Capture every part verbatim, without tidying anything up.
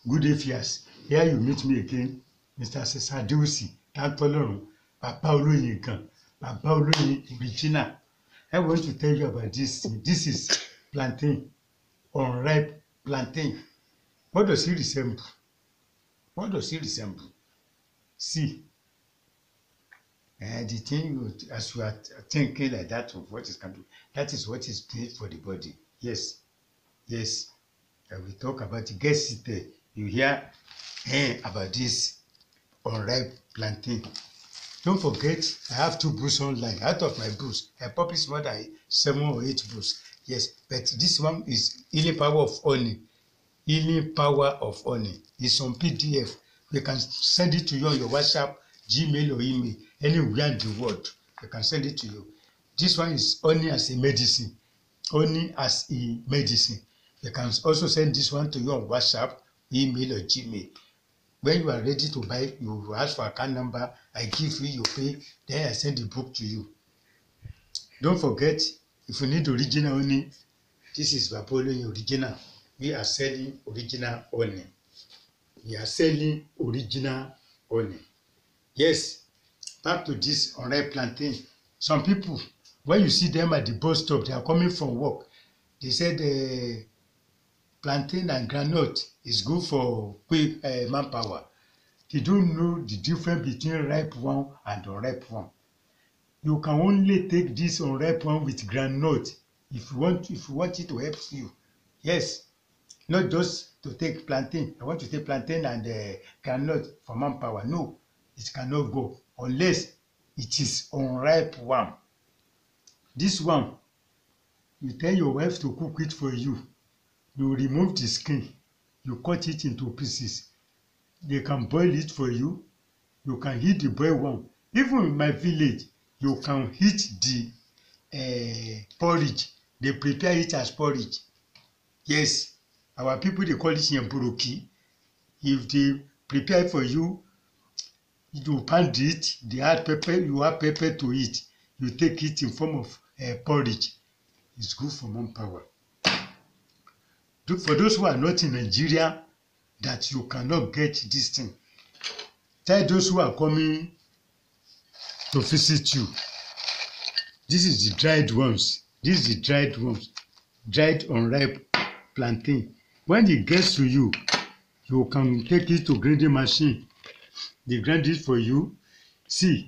Good evening. Here you meet me again, Mister Sadusi, Tantolorun, Papa Oloyinkan, Papa Oloyin original. I want to tell you about this. This is plantain, unripe plantain. What does it resemble? What does it resemble? See, uh, the thing you, as you are thinking like that of what is can do, that is what is good for the body. Yes, yes. I will talk about it. Get seated. You hear eh, about this unripe plantain. Don't forget, I have two books online. Out of my books, I publish more than seven or eight books. Yes, but this one is Healing Power of Honey. Healing Power of Honey. It's on P D F. You can send it to you on your WhatsApp, Gmail, or email. Anywhere in the world, you can send it to you. This one is honey as a medicine. Honey as a medicine. You can also send this one to you on WhatsApp, email, or Gmail. When you are ready to buy, you ask for account number, I give you, you pay, then I send the book to you. Don't forget, if you need original honey, this is Papa Oloyin original. We are selling original honey. We are selling original honey. Yes, back to this unripe plantain. Some people, when you see them at the bus stop, they are coming from work. They said uh, plantain and groundnut is good for quick uh, manpower. They don't know the difference between ripe one and unripe one. You can only take this unripe one with groundnut if you want if you want it to help you. Yes, not just to take plantain. I want to take plantain and uh, groundnut for manpower. No, it cannot go unless it is unripe one. This one, you tell your wife to cook it for you. You remove the skin. You cut it into pieces. They can boil it for you. You can heat the boiled one. Even in my village, you can heat the uh, porridge. They prepare it as porridge. Yes, our people, they call it yemburuki. If they prepare for you, you pound it, they add pepper, you add pepper to it. You take it in form of uh, porridge. It's good for manpower. For those who are not in Nigeria, that you cannot get this thing, tell those who are coming to visit you, this is the dried ones. This is the dried ones. Dried unripe plantain. When it gets to you, you can take it to grinding machine. They grind it for you. See,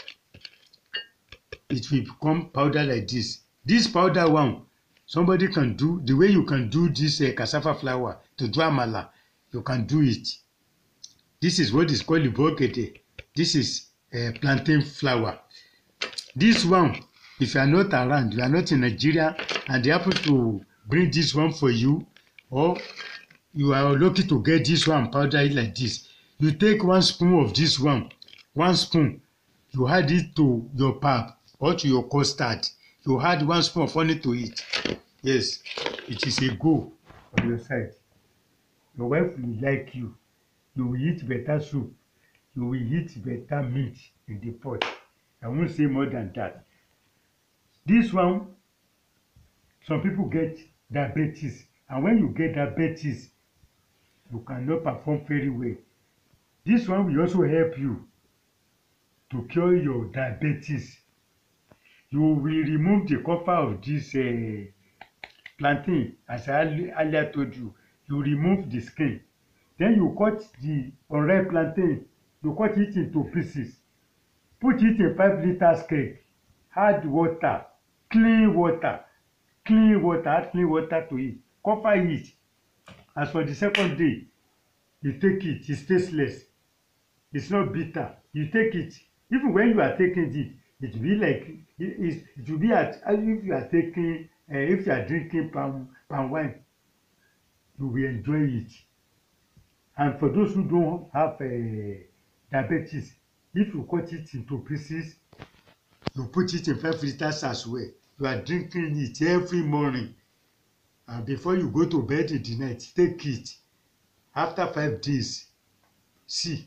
it will become powder like this. This powder one, somebody can do, the way you can do this uh, cassava flour to do amala, you can do it. This is what is called ibokete. This is uh, plantain flour. This one, if you are not around, you are not in Nigeria, and they happen to bring this one for you, or you are lucky to get this one powdered like this, you take one spoon of this one, one spoon, you add it to your pap or to your custard. You add one spoon of honey to it. Yes, it is a go on your side. Your wife will like you. You will eat better soup. You will eat better meat in the pot. I won't say more than that. This one, some people get diabetes. And when you get diabetes, you cannot perform very well. This one will also help you to cure your diabetes. You will remove the cover of this uh, plantain, as I earlier told you. You remove the skin. Then you cut the unripe plantain. You cut it into pieces. Put it in five liters keg. Add water, clean water, clean water, add clean water to it. Cover it. As for the second day, you take it, it's tasteless. It's not bitter. You take it. Even when you are taking it, it will be like, it, it will be at, if you are taking, uh, if you are drinking palm, palm wine, you will enjoy it. And for those who don't have uh, diabetes, if you cut it into pieces, you put it in five liters as well. You are drinking it every morning. And before you go to bed in the night, take it. After five days, see,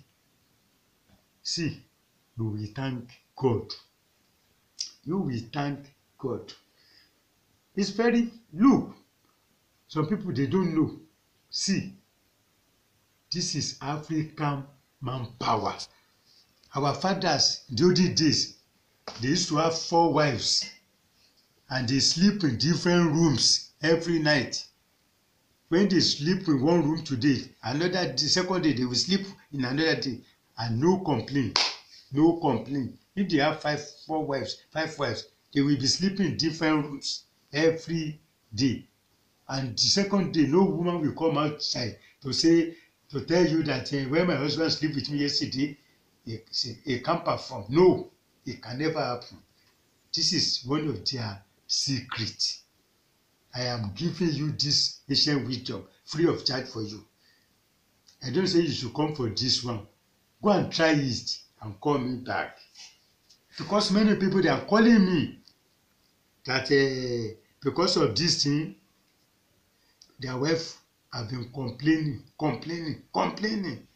see, you will thank God. You will thank God. It's very, look, some people, they don't know. See, This is African manpower. Our fathers in the olden days, they used to have four wives and they sleep in different rooms every night. When they sleep in one room today, another the second day they will sleep in another day, and no complaint, no complaint. If they have five, four wives, five wives, they will be sleeping in different rooms every day. And the second day, no woman will come outside to say, to tell you that uh, when my husband sleep with me yesterday, he, he can't perform. No, it can never happen. This is one of their secrets. I am giving you this ancient wisdom free of charge for you. I don't say you should come for this one. Go and try it and call me back. Because many people, they are calling me that uh, because of this thing, their wife have been complaining, complaining, complaining.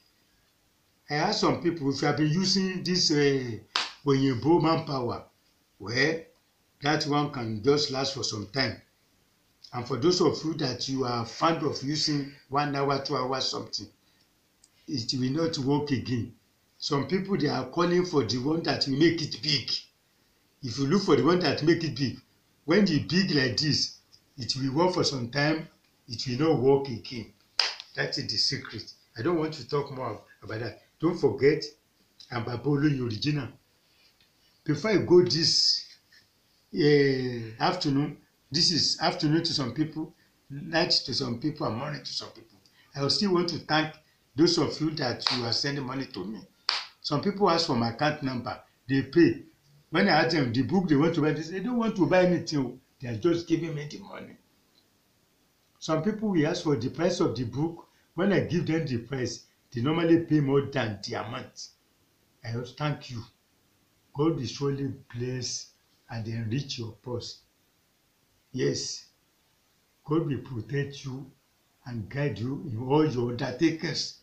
I ask some people, if you have been using this uh, Oyinbo manpower, well, that one can just last for some time. And for those of you that you are fond of using one hour, two hours something, it will not work again. Some people, they are calling for the one that will make it big. If you look for the one that make it big, when the big like this, it will work for some time, it will not work again. That is the secret. I don't want to talk more about that. Don't forget, I'm Baba Oloyin Original. Before I go this uh, afternoon, this is afternoon to some people, night to some people, and morning to some people. I will still want to thank those of you that you are sending money to me. Some people ask for my account number. They pay. When I ask them the book they want to buy, they say they don't want to buy anything. They are just giving me the money. Some people will ask for the price of the book. When I give them the price, they normally pay more than the amount. I will thank you. God will surely bless and enrich your purse. Yes, God will protect you and guide you in all your undertakings.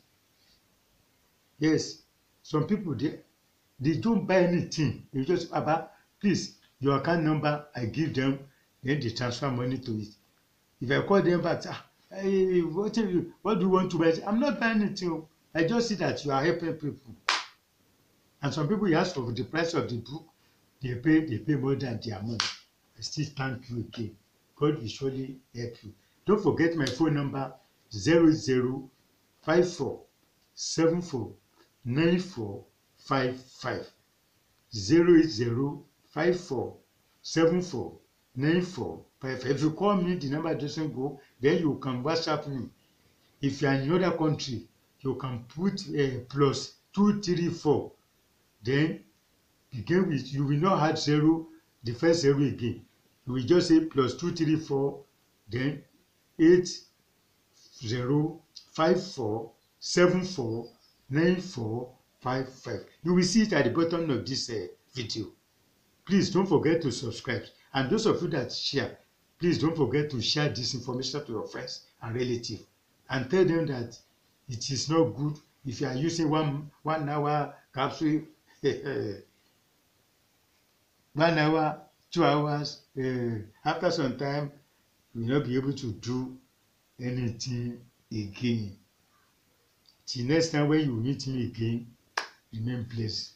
Yes, some people, they, they don't buy anything. They just, Baba, please, your account number, I give them, then they transfer money to it. If I call them back, ah, hey, what, you, what do you want to buy? I'm not buying anything. I just see that you are helping people. And some people, you ask for the price of the book, they pay, they pay more than the amount. I still thank you again. God will surely help you. Don't forget my phone number, zero zero five four seven four nine four five five. zero zero five four seven four nine four five five. If you call me, the number doesn't go, then you can WhatsApp me. If you are in another country, you can put uh, plus two three four. Then begin with, you will not add zero, the first zero again. You will just say plus two three four, then eight zero five four seven four nine four five five. You will see it at the bottom of this uh, video. Please don't forget to subscribe. And those of you that share, please don't forget to share this information to your friends and relatives. And tell them that it is not good if you are using one, one hour capsule, one hour, two hours. Uh, after some time, you will not be able to do anything again. Till next time when you meet me again, remain blessed.